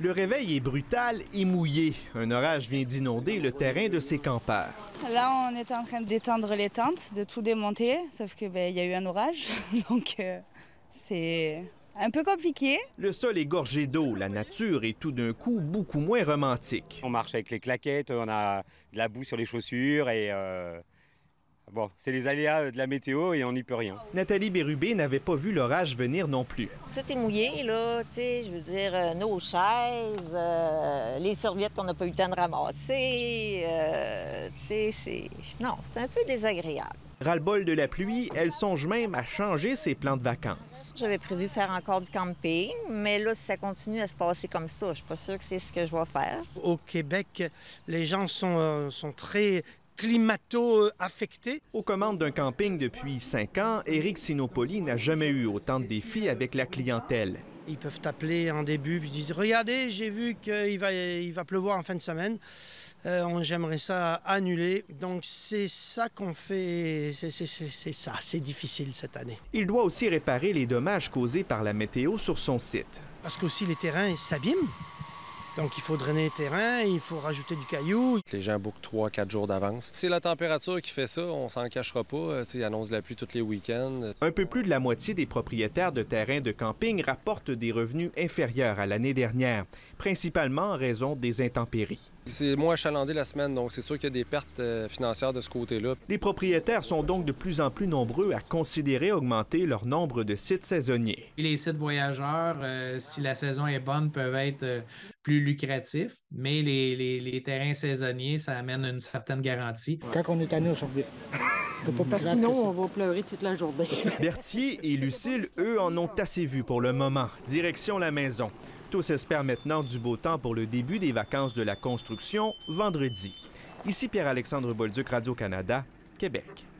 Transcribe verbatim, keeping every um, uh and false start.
Le réveil est brutal et mouillé. Un orage vient d'inonder le terrain de ces campeurs. Là, on est en train d'étendre les tentes, de tout démonter, sauf qu'il ben, y a eu un orage, donc euh, c'est un peu compliqué. Le sol est gorgé d'eau, la nature est tout d'un coup beaucoup moins romantique. On marche avec les claquettes, on a de la boue sur les chaussures et... Euh... Bon, c'est les aléas de la météo et on n'y peut rien. Nathalie Bérubé n'avait pas vu l'orage venir non plus. Tout est mouillé, là, tu sais, je veux dire, euh, nos chaises, euh, les serviettes qu'on n'a pas eu le temps de ramasser, euh, tu sais, c'est... Non, c'est un peu désagréable. Ras-le-bol de la pluie, elle songe même à changer ses plans de vacances. J'avais prévu faire encore du camping, mais là, si ça continue à se passer comme ça, je suis pas sûre que c'est ce que je vais faire. Au Québec, les gens sont, euh, sont très... climato-affecté. Aux commandes d'un camping depuis cinq ans, Éric Sinopoli n'a jamais eu autant de défis avec la clientèle. Ils peuvent t'appeler en début et disent « Regardez, j'ai vu qu'il va, il va pleuvoir en fin de semaine. Euh, J'aimerais ça annuler. » Donc c'est ça qu'on fait, c'est ça, c'est difficile cette année. Il doit aussi réparer les dommages causés par la météo sur son site. Parce qu'aussi les terrains s'abîment. Donc, il faut drainer les terrains, il faut rajouter du caillou. Les gens bookent trois quatre jours d'avance. C'est la température qui fait ça, on s'en cachera pas. Ils annoncent la pluie tous les week-ends. Un peu plus de la moitié des propriétaires de terrains de camping rapportent des revenus inférieurs à l'année dernière, principalement en raison des intempéries. C'est moins achalandé la semaine, donc c'est sûr qu'il y a des pertes financières de ce côté-là. Les propriétaires sont donc de plus en plus nombreux à considérer augmenter leur nombre de sites saisonniers. Les sites voyageurs, euh, si la saison est bonne, peuvent être euh, plus lucratifs, mais les, les, les terrains saisonniers, ça amène une certaine garantie. Quand on est tanné, on s'en vite. Parce que sinon, on va pleurer toute la journée. Berthier et Lucille, eux, en ont assez vu pour le moment. Direction la maison. Tous espèrent maintenant du beau temps pour le début des vacances de la construction vendredi. Ici Pierre-Alexandre Bolduc, Radio-Canada, Québec.